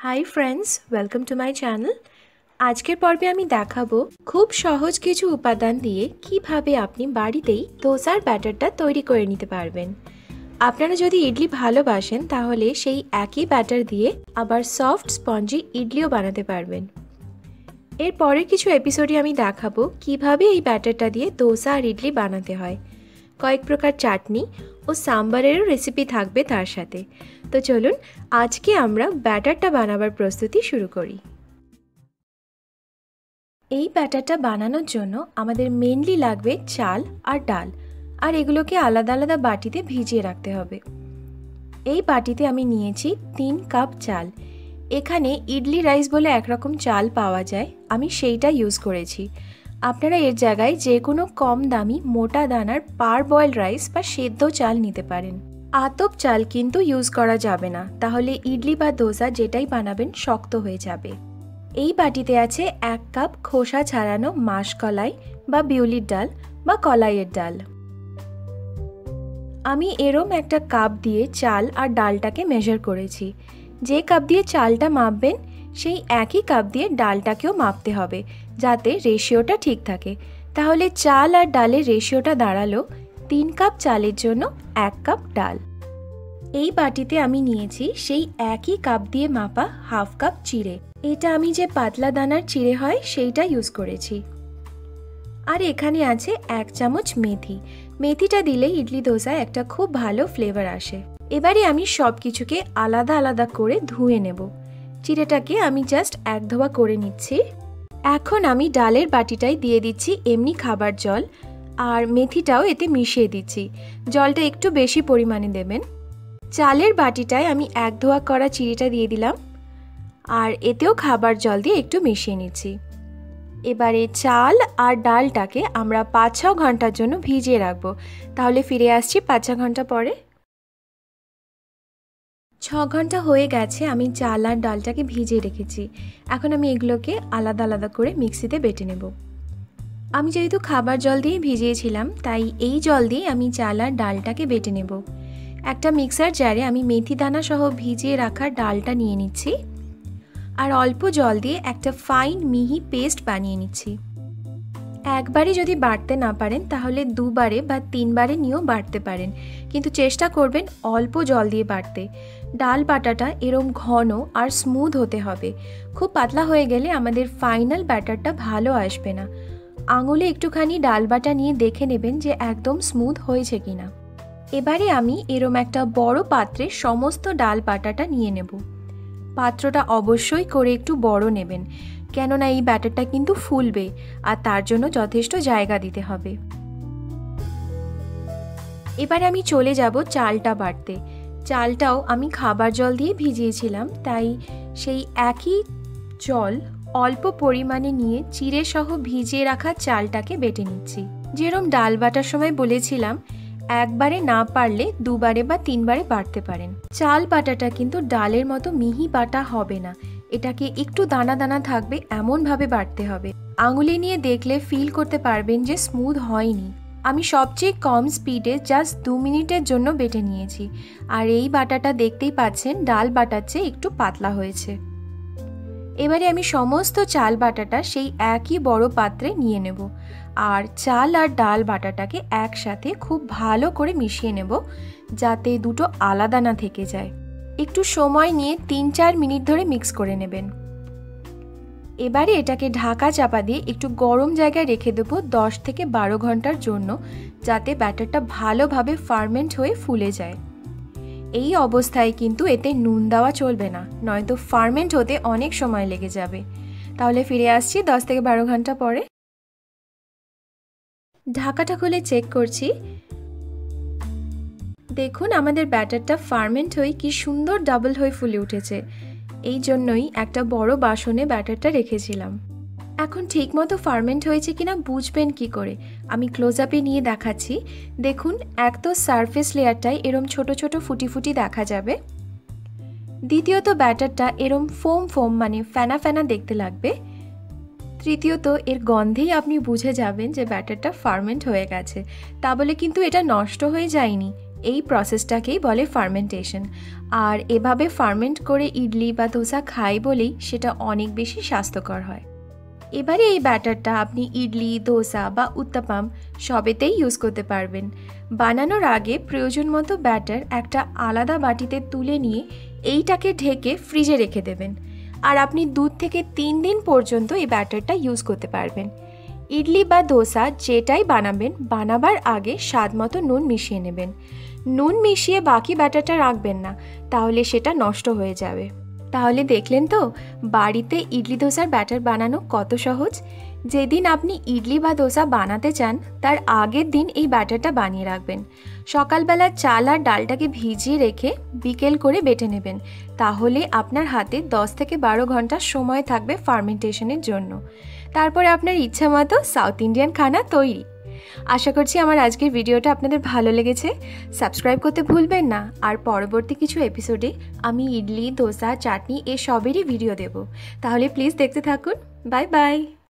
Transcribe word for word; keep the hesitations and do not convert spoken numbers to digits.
High friends, welcome to my channel. आजकेर पर्वे आमी देखाबो खूब सहज किछु उपादान दिए किभाबे आपनी बाड़ीतेई डोसार बैटारटा तैरी करे निते पारबेन। आपनारा जोदि इडली भालोबाशेन ताहले सेई एकई बैटार दिए आबार सफ्ट स्पंजी इडलिओ बानाते पारबेन। एर परेर किछु एपिसोडे आमी देखाबो किभाबे एई बैटारटा दिए डोसा आर इडली बानाते हय। कयेक प्रकार चाटनी और साम्बारेरो रेसिपि थाकबे तार साथे। तो चलुन आज के आमरा बैटारटा बानाबार प्रस्तुति शुरू करी। এই ব্যাটারটা বানানোর জন্য আমাদের মেইনলি লাগবে চাল আর ডাল, আর এগুলোকে আলাদা আলাদা বাটিতে ভিজিয়ে রাখতে হবে। এই বাটিতে আমি নিয়েছি তিন কাপ চাল। এখানে ইডলি রাইস বলে একরকম চাল পাওয়া যায়, আমি সেইটা ইউজ করেছি। আপনারা এর জায়গায় যে কোনো কম দামি মোটা দানার পার বয়েল রাইস বা সেদ্ধ চাল নিতে পারেন। আতপ চাল কিন্তু ইউজ করা যাবে না, তাহলে ইডলি বা দোসা যেটাই বানাবেন শক্ত হয়ে যাবে। এই বাটিতে আছে এক কাপ খোসা ছাড়ানো মাসকলাই বা বিউলির ডাল বা কলাইয়ের ডাল। আমি এরম একটা কাপ দিয়ে চাল আর ডালটাকে মেজার করেছি। যে কাপ দিয়ে চালটা মাপবেন সেই একই কাপ দিয়ে ডালটাকেও মাপতে হবে, যাতে রেশিওটা ঠিক থাকে। তাহলে চাল আর ডালের রেশিওটা দাঁড়ালো তিন কাপ চালের জন্য এক কাপ ডাল। এই বাটিতে আমি নিয়েছি সেই একই কাপ দিয়ে মাপা হাফ কাপ চিড়ে। এটা আমি যে পাতলা দানার চিড়ে হয় সেইটা ইউজ করেছি। আর এখানে আছে এক চামচ মেথি। মেথিটা দিলে ইডলি দোসায় একটা খুব ভালো ফ্লেভার আসে। এবারে আমি সব কিছুকে আলাদা আলাদা করে ধুয়ে নেব। চিড়েটাকে আমি জাস্ট এক ধোয়া করে নিচ্ছি। এখন আমি ডালের বাটিটায় দিয়ে দিচ্ছি এমনি খাবার জল, আর মেথিটাও এতে মিশিয়ে দিচ্ছি। জলটা একটু বেশি পরিমাণে দেবেন। চালের বাটিটায় আমি এক ধোয়া করা চিড়েটা দিয়ে দিলাম, আর এতেও খাবার জল দিয়ে একটু মিশিয়ে নিচ্ছি। এবারে চাল আর ডালটাকে আমরা পাঁচ ছ ঘন্টার জন্য ভিজিয়ে রাখবো। তাহলে ফিরে আসছি পাঁচ ছ ঘন্টা পরে। ছ ঘন্টা হয়ে গেছে, আমি চাল আর ডালটাকে ভিজিয়ে রেখেছি। এখন আমি এগুলোকে আলাদা আলাদা করে মিক্সিতে বেটে নেব। আমি যেহেতু খাবার জল দিয়ে ভিজিয়েছিলাম, তাই এই জল দিয়ে আমি চাল আর ডালটাকে বেটে নেব। একটা মিক্সার জারে আমি মেথি দানা সহ ভিজিয়ে রাখা ডালটা নিয়ে নিচ্ছি, আর অল্প জল দিয়ে একটা ফাইন মিহি পেস্ট বানিয়ে নিচ্ছি। একবারে যদি বাটতে না পারেন তাহলে দুবারে বা তিনবারে নিয়েও বাটতে পারেন, কিন্তু চেষ্টা করবেন অল্প জল দিয়ে বাটতে। ডাল বাটাটা এরম ঘন আর স্মুথ হতে হবে। খুব পাতলা হয়ে গেলে আমাদের ফাইনাল ব্যাটারটা ভালো আসবে না। আঙুলে একটুখানি ডাল বাটা নিয়ে দেখে নেবেন যে একদম স্মুথ হয়েছে কিনা। এবারে আমি এরম একটা বড় পাত্রে সমস্ত ডাল বাটাটা নিয়ে নেব। পাত্রটা অবশ্যই করে একটু বড় নেবেন, কেননা এই ব্যাটারটা কিন্তু ফুলবে, আর তার জন্য যথেষ্ট জায়গা দিতে হবে। এবারে আমি চলে যাব চালটা বাটতে। চালটাও আমি খাবার জল দিয়ে ভিজিয়েছিলাম, তাই সেই একই জল অল্প পরিমাণে নিয়ে চিড়ে সহ ভিজিয়ে রাখা চালটাকে বেটে নিচ্ছি। যেরকম ডাল বাটার সময় বলেছিলাম, একবারে না পারলে দুবারে বা তিনবারে বাটতে পারেন। চাল বাটাটা কিন্তু ডালের মতো মিহি বাটা হবে না, এটাকে একটু দানা দানা থাকবে এমনভাবে বাটতে হবে। আঙুলে নিয়ে দেখলে ফিল করতে পারবেন যে স্মুথ হয়নি। আমি সবচেয়ে কম স্পিডে জাস্ট দু মিনিটের জন্য বেটে নিয়েছি, আর এই বাটাটা দেখতেই পাচ্ছেন ডাল বাটার চেয়ে একটু পাতলা হয়েছে। এবারে আমি সমস্ত চাল বাটাটা সেই একই বড় পাত্রে নিয়ে নেব, আর চাল আর ডাল বাটাটাকে একসাথে খুব ভালো করে মিশিয়ে নেব, যাতে দুটো আলাদা না থেকে যায়। একটু সময় নিয়ে তিন চার মিনিট ধরে মিক্স করে নেবেন। এবারে এটাকে ঢাকা চাপা দিয়ে একটু গরম জায়গায় রেখে দেবো দশ থেকে বারো ঘন্টার জন্য, যাতে ব্যাটারটা ভালোভাবে ফার্মেন্ট হয়ে ফুলে যায়। এই অবস্থায় কিন্তু এতে নুন দেওয়া চলবে না, নয়তো ফার্মেন্ট হতে অনেক সময় লেগে যাবে। তাহলে ফিরে আসছি দশ থেকে বারো ঘন্টা পরে। ঢাকাটা খুলে চেক করছি। দেখুন আমাদের ব্যাটারটা ফার্মেন্ট হয়ে কি সুন্দর ডাবল হয়ে ফুলে উঠেছে। এই জন্যই একটা বড় বাসনে ব্যাটারটা রেখেছিলাম। এখন ঠিকমতো ফার্মেন্ট হয়েছে কিনা বুঝবেন কি করে, আমি ক্লোজ আপে নিয়ে দেখাচ্ছি। দেখুন, এক তো সারফেস লেয়ারটায় এরম ছোট ছোট ফুটি ফুটি দেখা যাবে। দ্বিতীয়ত ব্যাটারটা এরম ফোম ফোম মানে ফেনা ফেনা দেখতে লাগবে। তৃতীয়ত এর গন্ধেই আপনি বুঝে যাবেন যে ব্যাটারটা ফার্মেন্ট হয়ে গেছে। তা বলে কিন্তু এটা নষ্ট হয়ে যায়নি, এই প্রসেসটাকেই বলে ফার্মেন্টেশন। আর এভাবে ফার্মেন্ট করে ইডলি বা ধোসা খাই বলেই সেটা অনেক বেশি স্বাস্থ্যকর হয়। এবারে এই ব্যাটারটা আপনি ইডলি, ধোসা বা উত্তাপাম সবেতেই ইউজ করতে পারবেন। বানানোর আগে প্রয়োজন মতো ব্যাটার একটা আলাদা বাটিতে তুলে নিয়ে এইটাকে ঢেকে ফ্রিজে রেখে দেবেন। আর আপনি দু থেকে তিন দিন পর্যন্ত এই ব্যাটারটা ইউজ করতে পারবেন। ইডলি বা ধোসা যেটাই বানাবেন, বানাবার আগে স্বাদ মতো নুন মিশিয়ে নেবেন। নুন মিশিয়ে বাকি ব্যাটারটা রাখবেন না, তাহলে সেটা নষ্ট হয়ে যাবে। তাহলে দেখলেন তো বাড়িতে ইডলি ধোসার ব্যাটার বানানো কত সহজ। যেদিন আপনি ইডলি বা ধোসা বানাতে চান তার আগের দিন এই ব্যাটারটা বানিয়ে রাখবেন। সকালবেলা চাল আর ডালটাকে ভিজিয়ে রেখে বিকেল করে বেটে নেবেন। তাহলে আপনার হাতে দশ থেকে বারো ঘন্টা সময় থাকবে ফার্মেন্টেশনের জন্য। তারপরে আপনার ইচ্ছা মতো সাউথ ইন্ডিয়ান খানা তৈরি। আশা করছি আমার আজকের ভিডিওটা আপনাদের ভালো লেগেছে। সাবস্ক্রাইব করতে ভুলবেন না। আর পরবর্তী কিছু এপিসোডে আমি ইডলি, ধোসা, চাটনি এ সবেরই ভিডিও দেব। তাহলে প্লিজ দেখতে থাকুন। Bye by.